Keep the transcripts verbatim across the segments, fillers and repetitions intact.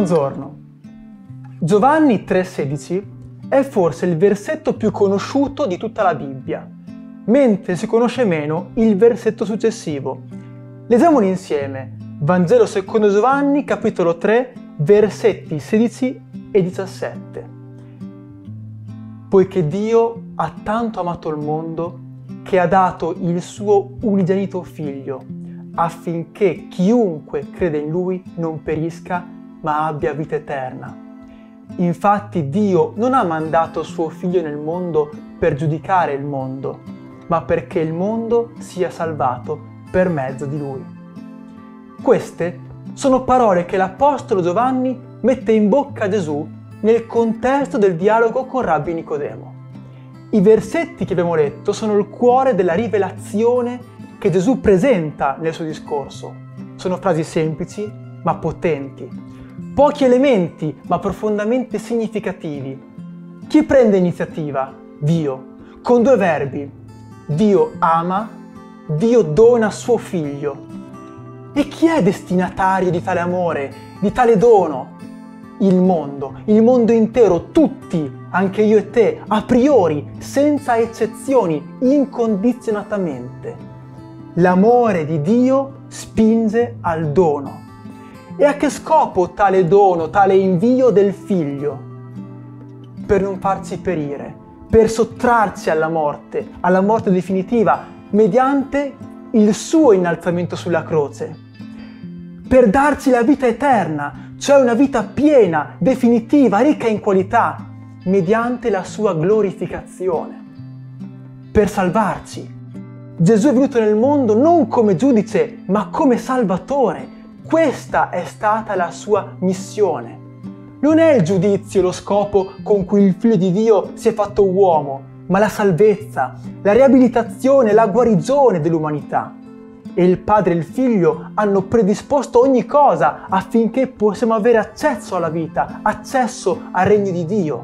Buongiorno! Giovanni tre sedici è forse il versetto più conosciuto di tutta la Bibbia, mentre si conosce meno il versetto successivo. Leggiamolo insieme. Vangelo secondo Giovanni, capitolo tre, versetti sedici e diciassette. Poiché Dio ha tanto amato il mondo che ha dato il suo unigenito Figlio, affinché chiunque crede in Lui non perisca, ma abbia vita eterna. Infatti Dio non ha mandato suo Figlio nel mondo per giudicare il mondo, ma perché il mondo sia salvato per mezzo di Lui. Queste sono parole che l'Apostolo Giovanni mette in bocca a Gesù nel contesto del dialogo con Rabbi Nicodemo. I versetti che abbiamo letto sono il cuore della rivelazione che Gesù presenta nel suo discorso. Sono frasi semplici ma potenti, pochi elementi ma profondamente significativi. Chi prende iniziativa? Dio, con due verbi. Dio ama, Dio dona suo Figlio. E chi è destinatario di tale amore, di tale dono? Il mondo, il mondo intero, tutti, anche io e te, a priori, senza eccezioni, incondizionatamente. L'amore di Dio spinge al dono. E a che scopo tale dono, tale invio del Figlio? Per non farci perire, per sottrarci alla morte, alla morte definitiva, mediante il suo innalzamento sulla croce. Per darci la vita eterna, cioè una vita piena, definitiva, ricca in qualità, mediante la sua glorificazione. Per salvarci. Gesù è venuto nel mondo non come giudice, ma come salvatore. Questa è stata la sua missione. Non è il giudizio lo scopo con cui il Figlio di Dio si è fatto uomo, ma la salvezza, la riabilitazione, la guarigione dell'umanità. E il Padre e il Figlio hanno predisposto ogni cosa affinché possiamo avere accesso alla vita, accesso al regno di Dio.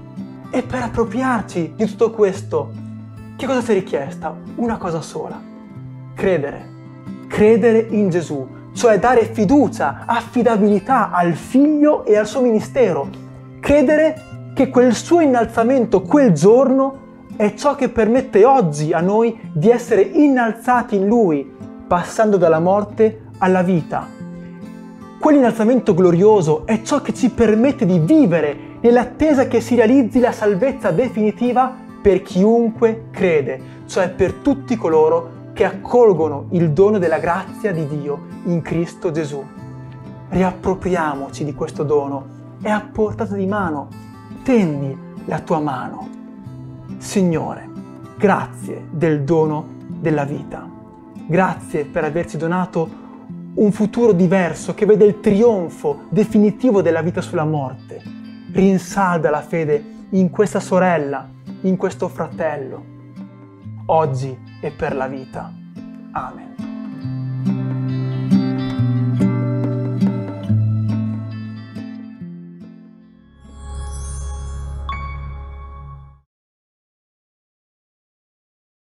E per appropriarci di tutto questo, che cosa si è richiesta? Una cosa sola. Credere. Credere in Gesù, cioè dare fiducia, affidabilità al Figlio e al suo ministero. Credere che quel suo innalzamento, quel giorno, è ciò che permette oggi a noi di essere innalzati in Lui, passando dalla morte alla vita. Quell'innalzamento glorioso è ciò che ci permette di vivere nell'attesa che si realizzi la salvezza definitiva per chiunque crede, cioè per tutti coloro che accolgono il dono della grazia di Dio in Cristo Gesù. Riappropriamoci di questo dono, è a portata di mano, tendi la tua mano. Signore, grazie del dono della vita. Grazie per averci donato un futuro diverso che vede il trionfo definitivo della vita sulla morte. Rinsalda la fede in questa sorella, in questo fratello, oggi e per la vita. Amen.